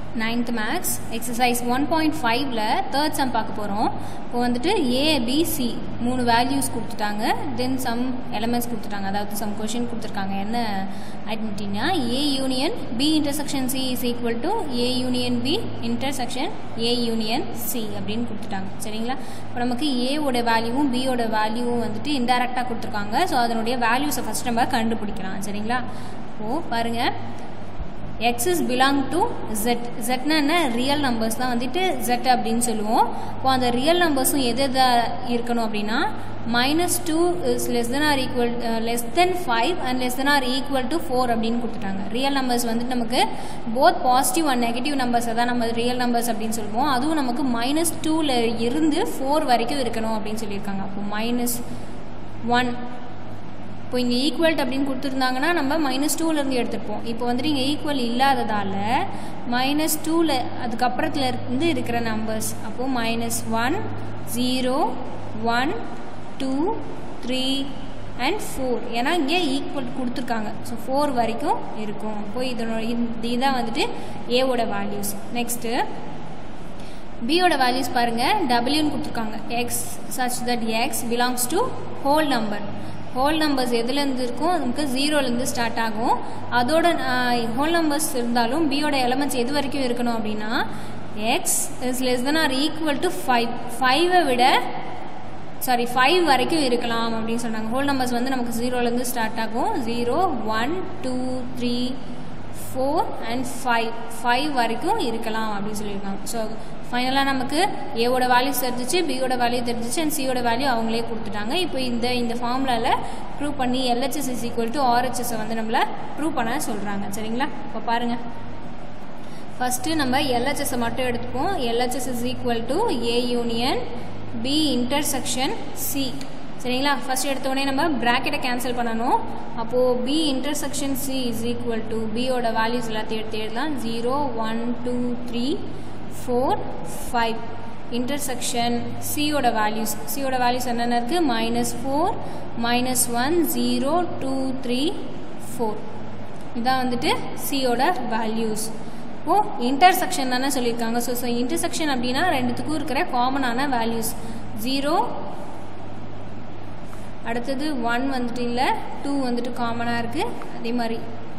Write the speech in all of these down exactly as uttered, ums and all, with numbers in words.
ninth max exercise one point five ல third sum பார்க்க போறோம். இப்போ வந்துட்டு a b c மூணு values கொடுத்துட்டாங்க, then some elements கொடுத்துட்டாங்க. அதாவது some question கொடுத்திருக்காங்க. என்ன ஐடென்டிட்டினா a union b intersection c is equal to a union b intersection a union c அப்படினு கொடுத்துட்டாங்க. சரிங்களா? இப்போ நமக்கு a ஓட வேல்யூவும் b ஓட வேல்யூவும் வந்துட்டு இன்டைரக்ட்டா கொடுத்திருக்காங்க. சோ அதனுடைய வேல்யூஸை ஃபர்ஸ்ட் நம்ம கண்டுபிடிக்கலாம். சரிங்களா? இப்போ பாருங்க, x is belong to z. z னா ரியல் நம்பர்ஸ் தான் வந்துட்டு z அப்படினு சொல்லுவோம். இப்போ அந்த ரியல் நம்பர்ஸும் எது எது இருக்கணும் அப்படினா minus two is less than or equal uh, less than five and less than or equal to four அப்படினு கொடுத்துட்டாங்க. ரியல் நம்பர்ஸ் வந்து நமக்கு both positive and negative numbers தான் நம்ம ரியல் நம்பர்ஸ் அப்படினு சொல்லுவோம். அதுவும் நமக்கு minus two ல இருந்து four வரைக்கும் இருக்கணும் அப்படினு சொல்லிருக்காங்க. அப்போ minus one, இப்போ இங்கே ஈக்குவல் அப்படின்னு கொடுத்துருந்தாங்கன்னா நம்ம மைனஸ் டூவில் இருந்து எடுத்துருப்போம். இப்போ வந்துட்டு இங்கே ஈக்குவல் இல்லாததால் மைனஸ் டூவில் அதுக்கப்புறத்தில் இருந்து இருக்கிற நம்பர்ஸ், அப்போது minus one zero one two three and four, ஏன்னா இங்கே ஈக்குவல் கொடுத்துருக்காங்க. ஸோ ஃபோர் வரைக்கும் இருக்கும். இப்போ இதனோட இதுதான் வந்துட்டு ஏவோட வேல்யூஸ். நெக்ஸ்ட்டு பியோட வேல்யூஸ் பாருங்கள், டபிள்யூன்னு கொடுத்துருக்காங்க. X such that x belongs to whole number. Whole numbers எதுலேருந்து இருக்கும், நமக்கு ஜீரோலேருந்து ஸ்டார்ட் ஆகும். அதோட ஹோல் நம்பர்ஸ் இருந்தாலும் பியோட எலமெண்ட்ஸ் எது வரைக்கும் இருக்கணும் அப்படின்னா x is less than or equal to five, ஃபைவை விட சாரி ஃபைவ் வரைக்கும் இருக்கலாம் அப்படின்னு சொன்னாங்க. ஹோல் நம்பர்ஸ் வந்து நமக்கு ஜீரோலேருந்து ஸ்டார்ட் ஆகும். Zero one two three four and five, five வரைக்கும் இருக்கலாம் அப்படின்னு சொல்லியிருக்காங்க. ஸோ ஃபைனலாக நமக்கு ஏவோட வேல்யூ தெரிஞ்சிச்சு, பியோட வேல்யூ தெரிஞ்சிச்சு அண்ட் சியோட வேல்யூ அவங்களே கொடுத்துட்டாங்க. இப்போ இந்த இந்த ஃபார்முலாவில் ப்ரூவ் பண்ணி எல்ஹெச்எஸ் இஸ் ஈக்குவல் டு ஆர்ஹெச்எஸை வந்து நம்மளை ப்ரூவ் பண்ண சொல்கிறாங்க. சரிங்களா? இப்போ பாருங்கள், ஃபஸ்ட்டு நம்ம எல்ஹெச்எஸை மட்டும் எடுத்துப்போம். LHS is equal to A union B intersection C. சரிங்களா? ஃபர்ஸ்ட் எடுத்தோடனே நம்ம ப்ராக்கெட்டை கேன்சல் பண்ணணும். அப்போது B intersection C is equal to பியோட வேல்யூஸ் எல்லாத்தையும் எடுத்து எழுதலாம். Zero one two three four five intersection சியோட வேல்யூஸ், சியோட வேல்யூஸ் என்னென்ன இருக்குது, minus four minus one zero two three four, இதான் வந்துட்டு சியோட வேல்யூஸ். ஓ இன்டர்செக்ஷன் தானே சொல்லியிருக்காங்க. ஸோ ஸோ இன்டர்செக்ஷன் அப்படின்னா ரெண்டுத்துக்கும் இருக்கிற காமனான வேல்யூஸ். ஜீரோ அடுத்தது ஒன் வந்துட்டு இல்லை, டூ வந்துட்டு காமனாக இருக்குது. அதே மாதிரி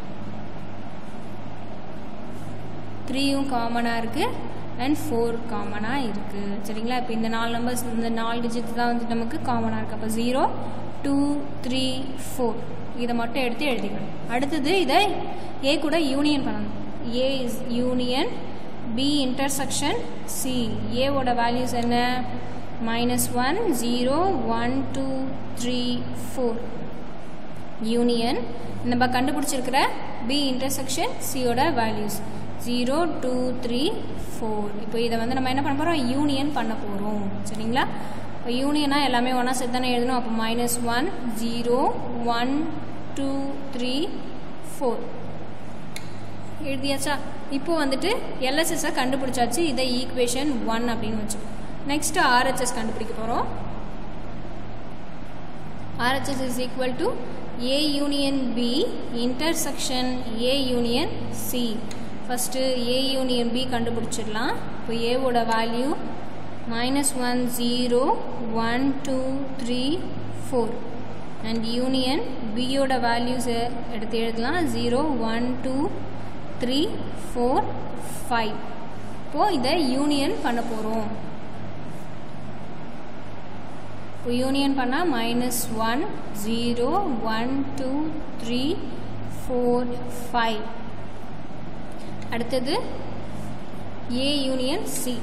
த்ரீயும் காமனாக இருக்குது அண்ட் ஃபோர் காமனாக இருக்குது. சரிங்களா? இப்போ இந்த நாலு நம்பர்ஸ், இந்த நாலு டிஜிட் தான் வந்து நமக்கு காமனாக இருக்குது. அப்போ ஜீரோ டூ த்ரீ ஃபோர் இதை மட்டும் எடுத்து எழுதிக்கணும். அடுத்தது இதை ஏ கூட யூனியன் பண்ணணும். A is union B intersection C. ஏவோட வேல்யூஸ் என்ன, minus one zero one two three four union நம்ம கண்டுபிடிச்சிருக்கிற பி இன்டர்செக்ஷன் சியோட values zero two three four. இப்போ இதை வந்து நம்ம என்ன பண்ண போகிறோம், யூனியன் பண்ண போகிறோம். சரிங்களா? இப்போ யூனியனாக எல்லாமே ஒன்றா சேர்த்து தானே எழுதணும். அப்போ minus one zero one two three four எழுதியாச்சா? இப்போ வந்துட்டு எல்ஹெச்எஸை கண்டுபிடிச்சாச்சு. இதை ஈக்குவேஷன் ஒன் அப்படின்னு வச்சோம். நெக்ஸ்ட் ஆர்ஹெச்எஸ் கண்டுபிடிக்க போகிறோம். RHS is equal to A union B intersection A union C. First A union B கண்டுபிடிச்சிடலாம். இப்போ ஏவோட value minus one zero one two three four and union பியோட வேல்யூஸை எடுத்து எழுதலாம். Zero one two three four five. இப்போது இதை union பண்ண போகிறோம். இப்போ யூனியன் பண்ணால் minus one zero one two three four five. அடுத்தது ஏ யூனியன் சி.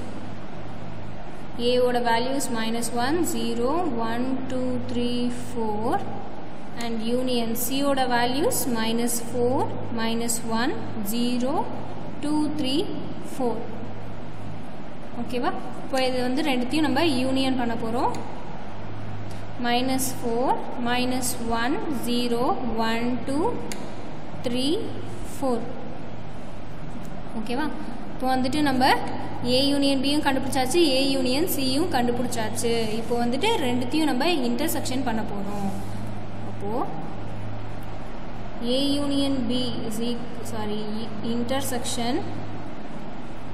ஏவோட values minus one zero one two three four and union சியோட values minus four minus one zero two three four. ஓகேவா? இப்போ இது வந்து ரெண்டுத்தையும் நம்ம யூனியன் பண்ண போகிறோம். Minus four minus one zero one two three four. ஓகேவா? இப்போ வந்துட்டு நம்ம ஏ யூனியன் பியும் கண்டுபிடிச்சாச்சு, ஏ யூனியன் சியும் கண்டுபிடிச்சாச்சு. இப்போ வந்துட்டு ரெண்டுத்தையும் நம்ம இன்டர்செக்ஷன் பண்ண போகிறோம். அப்போது A union B is e sorry intersection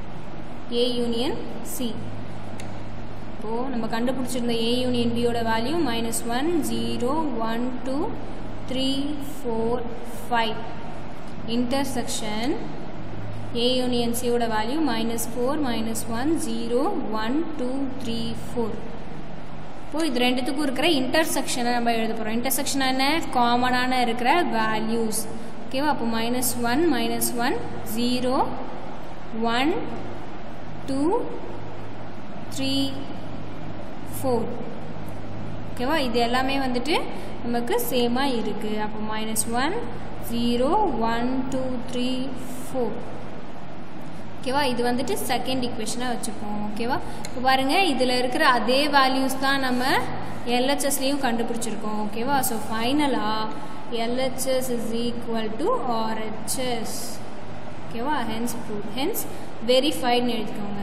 A union C. இப்போ நம்ம கண்டுபிடிச்சிருந்த A union B ஓட value minus one, zero, one, two, three, four, five. Intersection A union C ஓட value minus four, minus one, zero, one, two, three, four. இப்போ இது ரெண்டுத்துக்கும் இருக்கிற இன்டர்செக்ஷனை நம்ம எழுத போகிறோம். இன்டர்செக்ஷன் என்ன? காமனான இருக்கிற வேல்யூஸ். ஓகேவா? அப்போ minus one, minus one, zero, one, two, three, four. ஓகேவா? இது எல்லாமே வந்துட்டு நமக்கு சேமாக இருக்குது. அப்போ minus one, zero, one, two, three, four. ஓகேவா? இது வந்துட்டு செகண்ட் ஈக்குவேஷனாக வச்சுப்போம். ஓகேவா? இப்போ பாருங்கள், இதில் இருக்கிற அதே வேல்யூஸ் தான் நம்ம எல்ஹெச்எஸ்லேயும் கண்டுபிடிச்சிருக்கோம். ஓகேவா? ஸோ ஃபைனலாக LHS is equal to RHS. ஓகேவா? ஹென்ஸ் ப்ரூவ், ஹென்ஸ் வெரிஃபைட்னு எழுதிக்கோங்க.